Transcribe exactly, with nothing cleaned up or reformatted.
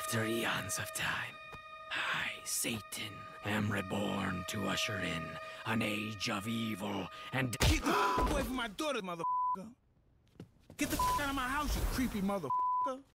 After eons of time, I, Satan, am reborn to usher in an age of evil and... Get the f*** away from my daughter, motherfucker! Get the f*** out of my house, you creepy motherfucker!